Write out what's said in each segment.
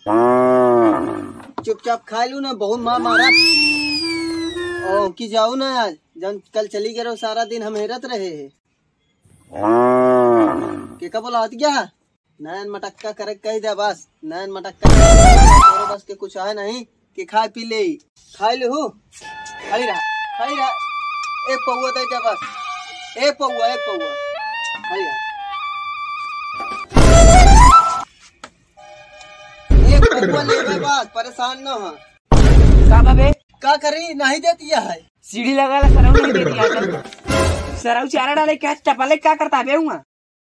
चुपचाप खा लू ना, बहुत मार मारा ओ की जाऊ ना आज, जब कल चली गए रहो सारा दिन हम हेरत रहे के का बोला क्या नैन मटक्का करे कह दे बस, नैन मटक्का तो बस के कुछ है नहीं कि खा पी ले, खाई ले हो खाई रहा एक पौवा दे दे बस, एक पौवा खाई रहा एक पौवा ले बस, परेशान न हो का बाबे का करी नहीं देती है सीढ़ी लगा ला सराउ नहीं देती है सराउ चारा डाले क्या चपाले क्या करता है हुआ।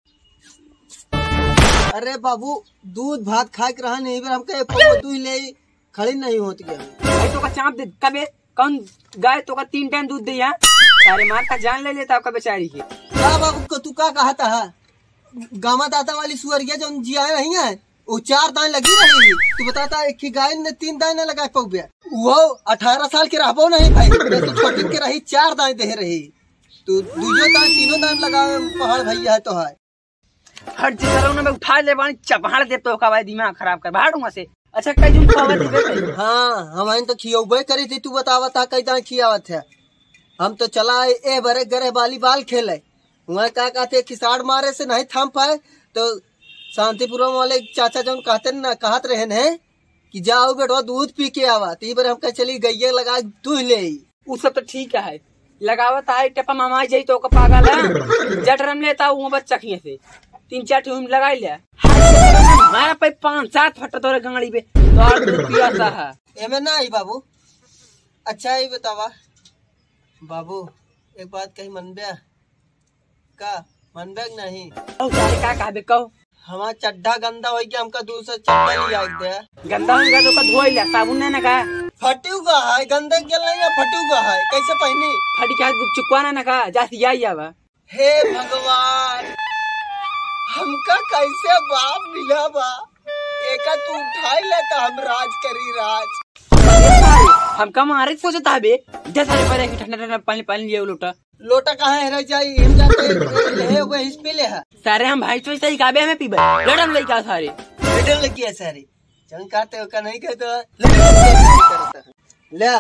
अरे बाबू दूध भात खा के रहा नहीं, हम कहे पौवा तू ही ले खड़ी नहीं होती है भाई तो का चाप दे कबे कौन गाय तो का 3 टाइम दूध दे या सारे मार का जान ले लेता का बेचारी के का बाबू को तू का कहता है गामा दाता वाली सुअरिया जो जिया नहीं है वो 4 दाएं लगी रही, तू बताता एक ही गाय ने 3 दाएं न लगा पौबे, वो 18 साल के रहबो नहीं भाई, तो छोटी के रही 4 दाएं दे रही, तू दूजो दाएं तीनों दाएं लगा पहाड़ भैया है तो है हर चीज में उठा ले पानी चपहाड़ दे तो का भाई दिमाग खराब कर भाड़ूंगा से। अच्छा कई दिन खावा दिबे हाँ हमारे तो खियोबे करी थी, तू बतावा था कई दाएं खियावत है, हम तो चला ए बरे गरे वॉलीबॉल खेले वहाँ क्या कहते खिसाड़ मारे से नहीं थम पाए, तो शांतिपुरम वाले चाचा जो कहते ना कहत रहे ने कि जाओ बेटवा दूध पी के आवा, तो बार हम चली गैया लगा दूध ले, वो सब तो ठीक है लगावत है टपा मामा जाई तो का पागल है जटरम लेता हूँ बच्चा खिए से 3-4 ट्यूब लगा लिया हमारा पे 5-7 फट तोरे गंगड़ी पे तो 8 रुपया सा है एमे ना आई बाबू। अच्छा ही बतावा बाबू एक बात कही मनबे का मनबे नहीं का कहबे कहो हमारा चड्ढा गंदा हो गया, हमका दूसरा चड्ढा लिया दे गंदा होगा तो का धोई ले साबुन ने ना का फटू का है गंदा के नहीं है फटू का है कैसे पहनी फटी का चुकवाना ना का जाती आई आवा। हे भगवान हमका कैसे बाप मिला बा, एका तू उठाई लेता हम राज करी राज हमका मारे सोचता है बे 10 रुपए की ठंडा पानी लिए लोटा कहाँ है रह जाई हम जाते ले वो हिस पे ले है सारे हम भाई तो सही काबे हमें पीबे लड़म लई का सारे लड़म लगी है सारे जन कहते हो का नहीं कहते लड़म ले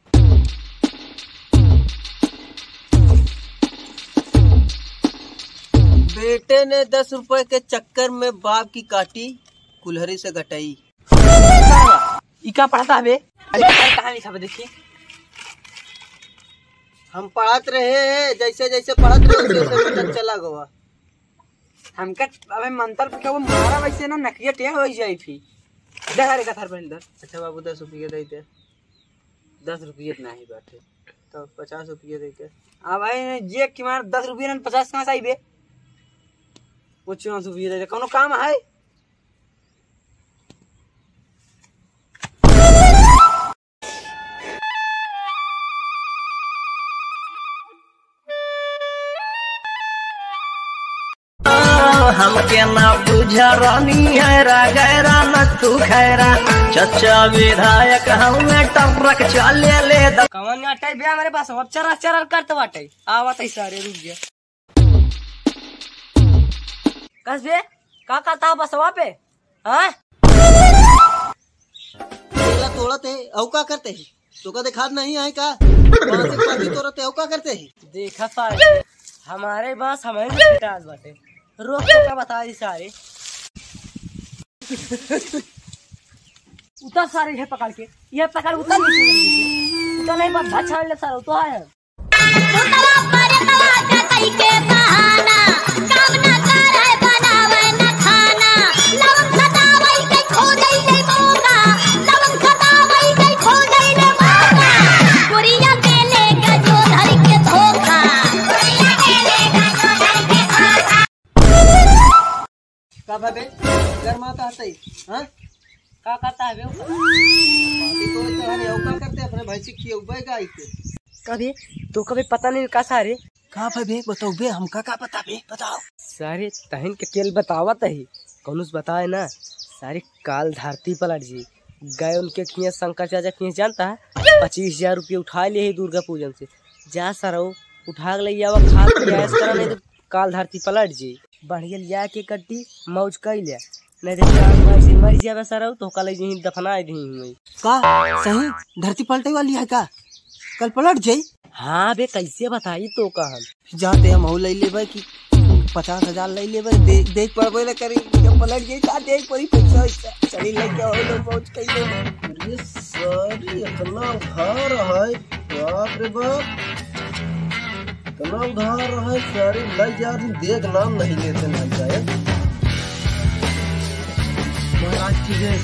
बेटे ने 10 रुपए के चक्कर में बाप की काटी कुल्हड़ी से घटाई। इका पढ़ता है बे कहां लिखा है देखिए हम पढ़त रहे हैं जैसे जैसे पढ़त रहे वैसे वैसे चला गवा हमका अबे मंत्र पे वो मारा वैसे ना नकिया टे हो जाई थी 10 रे कथार पर इधर। अच्छा बाबू 10 रुपये देते 10 रुपये नहीं बाटे तो 50 रुपये देते अब भाई जे कि मार 10 रुपये न 50 कहां से आई बे वो 4 रुपये दे कोनो काम है हमके ना बुझा रानी है गैरा न तू खैरा चचा विधायक हमें टपरक चले ले कवन अटै बे हमारे पास अब चरा करत बाटे आवत है सारे रुक गया कस बे का कहता बसवा पे हां केला तोड़ते औ का करते हैं तो का दिखात नहीं है का वहां से पानी तोड़ते औ का करते हैं देखा सारे हमारे पास हमारे डाल बाटे रोक तो क्या बता दी सारे उतर सारे है पकड़ के ये पकड़ उतर नहीं उतर नहीं बस छाड़ ले सारा तो है उतरा पर तवा कई के बहाना काम ना करे बनावे न खाना लवंग सतावई के खो गई ले मोगा लवंग सतावई के खो गई ले मोगा पुरिया के लेगा जो धर के धोखा पुरिया के लेगा जो धर के धोखा का भाबे घर माता हतई हां का कहता है बे पार्टी को तो है औ का करते अपने भाई से खियौबे गाई के कभी तो कभी पता नहीं का सारे का भाबे बताओ बे हमका का पता बे बताओ सारे तहन के केल बतावत है कौनुस बताए ना सारे काल धरती पलट जी गए उनके खिया शंकर चाचा खिया जानता है 25,000 रुपये उठा लिए दुर्गा पूजन से जा सरो उठा ले आवा खा के ऐस करा नहीं तो काल धरती पलट जी बढ़िया लिया के कट्टी मौज कर लिया नहीं तो मर जाए सारा तो कल यहीं दफना दी। का सही धरती पलटे वाली है का? कल पलट जाई। हाँ बे कैसे बताई तो का हम जाते हम ले लेबे कि 50,000 ले लेबे देख पड़बे ना करी जब पलट जाई का देख पड़ी पैसा चली लेके हो लोग पहुंच कइले। अरे सर इतना उधार है बाप रे बाप, इतना उधार है सारी ले जा देख नाम नहीं लेते ना जाए। महाराज ठीक है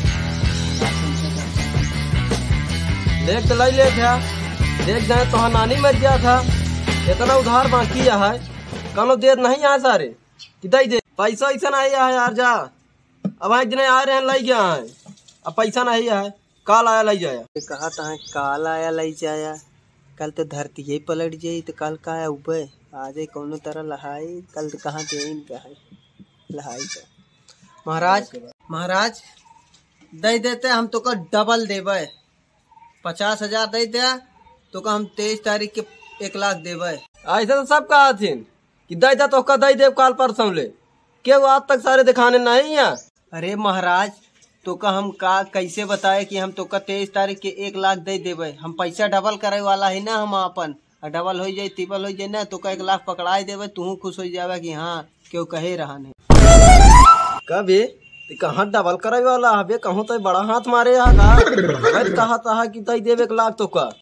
देख तो ले था देख जाए तो नानी मर गया था, इतना उधार बाकी है कनो दे नहीं यहाँ सारे किधर दे पैसा ऐसा नहीं है यार जा। अब एक दिन आ रहे हैं लाई गया है, अब पैसा नहीं है काल आया लाई जाया। कहा था काल आया लाई जाया, कल तो धरती यही पलट जाई तो कल का है उबे आज कोनो तरह लहाई, कल तो कहाँ के है लहाई का। महाराज महाराज दे देते हम तो का डबल देवे 50,000 दे दे तो का हम 23 तारीख के 1 लाख देवे। ऐसा तो सब कहा थी कि दे दे तो का दे दे काल परसों ले के वो आज तक सारे दिखाने नहीं है। अरे महाराज तो का हम का कैसे बताए कि हम तो का 23 तारीख के 1 लाख दे देवे, हम पैसा डबल करे वाला है ना हम अपन डबल हो जाए ट्रिपल हो जाए ना तो का 1 लाख पकड़ाए देवे, तू खुश हो जावे कि हाँ क्यों कहे रहा नहीं कभी कहाँ डबल करे वाला है कहूँ तो बड़ा हाथ मारे कहा था कि दे देवे 1 लाख तो का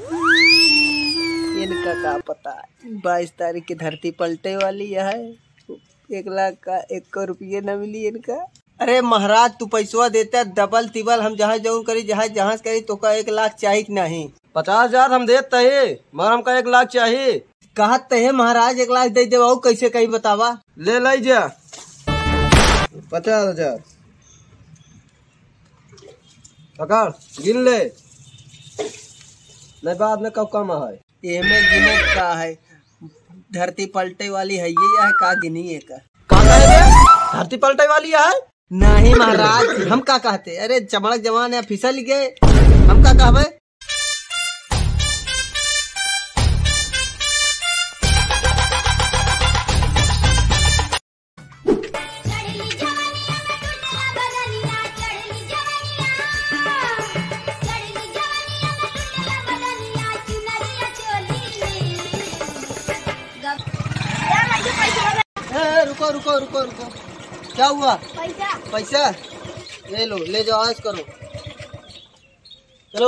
इनका का पता 22 तारीख की धरती पलटे वाली है 1 लाख का 1 रुपये न मिली इनका। अरे महाराज तू पैसा देता डबल तिबल हम जहाँ जाऊँ करी जहाँ करी तो का 1 लाख चाहिए नहीं 50,000 हम देते है मगर हमका 1 लाख चाहिए। कहते है महाराज 1 लाख दे दे कैसे कही बतावा ले लाई जा 50,000 पकड़ गिन ले नहीं बाद में कब कम है ये में गिने का है धरती पलटे वाली है ये है का गिनी है का धरती पलटे वाली है नहीं महाराज हम का कहते अरे चमड़क जवान है फिसल गए हम का कहबे। रुको रुको रुको रुको क्या हुआ? पैसा ले लो ले जाओ आज करो चलो।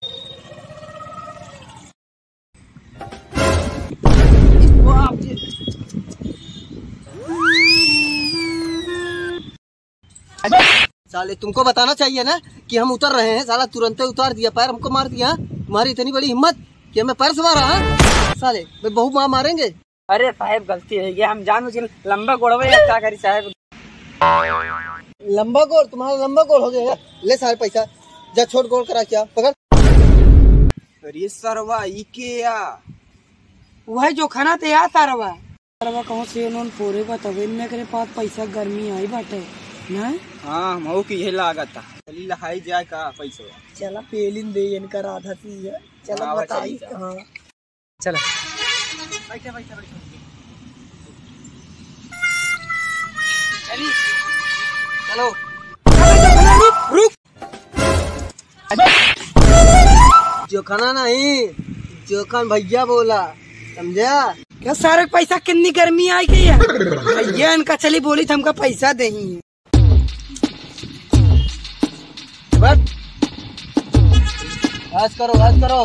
साले तुमको बताना चाहिए ना कि हम उतर रहे हैं, साला तुरंत उतार दिया पैर हमको मार दिया। तुम्हारी इतनी बड़ी हिम्मत कि हमें पैर से मारा साले बहु माँ मारेंगे। अरे साहब गलती है ये हम जान मुझे लंबा गोड़वे क्या करी साहब। लंबा गोड़ तुम्हारा लंबा गोड़ हो गया ले सारे पैसा जा छोट गोड़ करा क्या पकड़। अरे सरवा ई के या वही जो खाना ते या सरवा सरवा कहो से उन्होंने पूरे बतावे ने करे पास पैसा गर्मी आई बाटे ना। हां मऊ की ये लागत चली लहाई जाए का पैसा चला पेलिन दे इनका राधा सी है चला बताई। हां चला बैठे बैठे बैठे चली चलो रुक जोखाना नहीं जोखान भैया बोला समझा क्या सारे पैसा कितनी गर्मी आई गई है भैया इनका चली बोली तो हमका पैसा दे आज करो आज करो।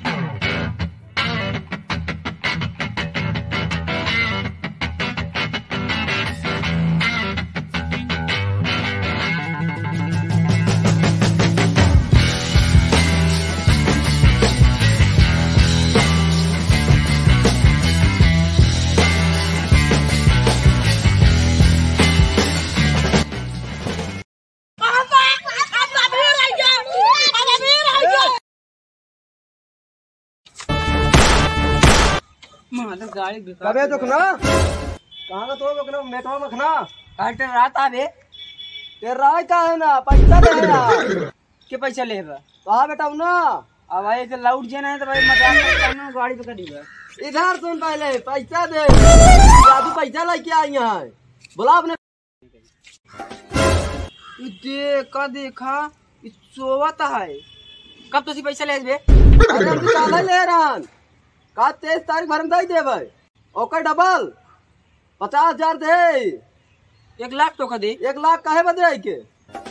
गाड़ी कबे दुखना कहाँ का तो दुखना मेठा मखना काटे रात आवे ते रात का है ना पैसा दे यार के पैसा ले बा कहाँ बेटा ना अब भाई से लाउड जे ना है तो भाई मजाक करना गाड़ी पे करी इधर सुन पहले पैसा दे जादू पैसा लेके आई है बोला आपने देखा देखा सोवत है। कब तुसी पैसा ले बे? अरे हम काला ले रहन का 23 तारीख भर में दे देबै ओकर डबल 50,000 दे। 1 लाख तो का दे। 1 लाख काहे बदे आई के?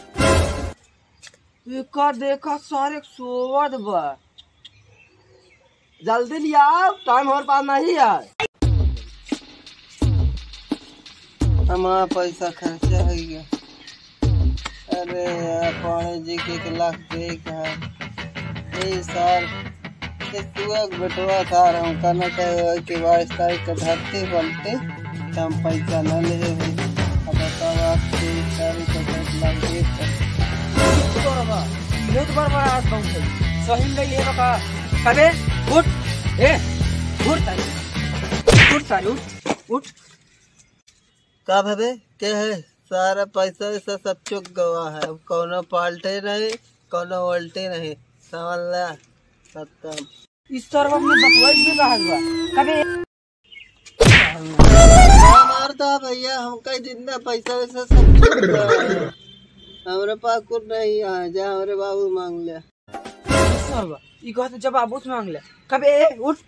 देखा देखा सारे सोवत बा। जल्दी लिया टाइम हमारे पास नहीं है। हमारा पैसा खर्चा हो गया। अरे यार पानी जी के 1 लाख दे है साल बेटवा सार हम कहना चाहे कि 22 तारीख का धरती पलटे हम पैसा न ले। अब बताओ आप 23 तारीख का 10 लाख दे बहुत बड़ा आज बहुत है। सही नहीं है का कबे उठ ए उठ सारी उठ सारी उठ का भवे के है सारा पैसा वैसा सब चुक गवा है। अब कोनो पाल्टे नहीं कोनो उल्टे नहीं समझ ला खत्म। इस तरह अपने बकवास भी कहा हुआ कबे मारता भैया हम कई दिन में पैसा वैसा सब चुक गया है। हमारे पास कुछ नहीं है जा हमारे बाबू मांग लिया। सरवा ई कहत जब बाबू से मांग ले कबे उठ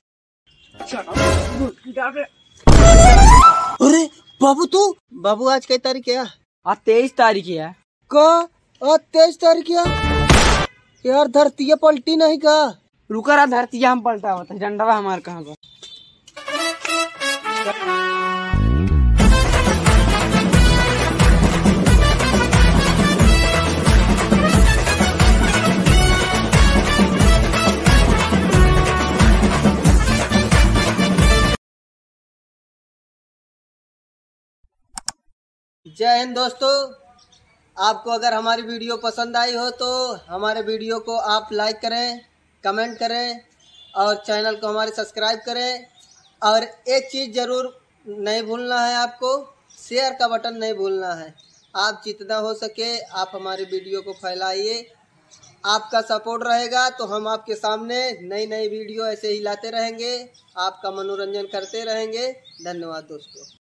अरे बाबू तू बाबू आज कई तारीख है? आज 23 तारीख है। का आज 23 तारीख है यार धरती पलटी नहीं का? रुका रहा धरती हम पलटा होता है डंडवा हमारे कहाँ पर। जय हिंद दोस्तों। आपको अगर हमारी वीडियो पसंद आई हो तो हमारे वीडियो को आप लाइक करें, कमेंट करें और चैनल को हमारे सब्सक्राइब करें। और एक चीज़ ज़रूर नहीं भूलना है, आपको शेयर का बटन नहीं भूलना है। आप जितना हो सके आप हमारी वीडियो को फैलाइए। आपका सपोर्ट रहेगा तो हम आपके सामने नई नई वीडियो ऐसे ही लाते रहेंगे, आपका मनोरंजन करते रहेंगे। धन्यवाद दोस्तों।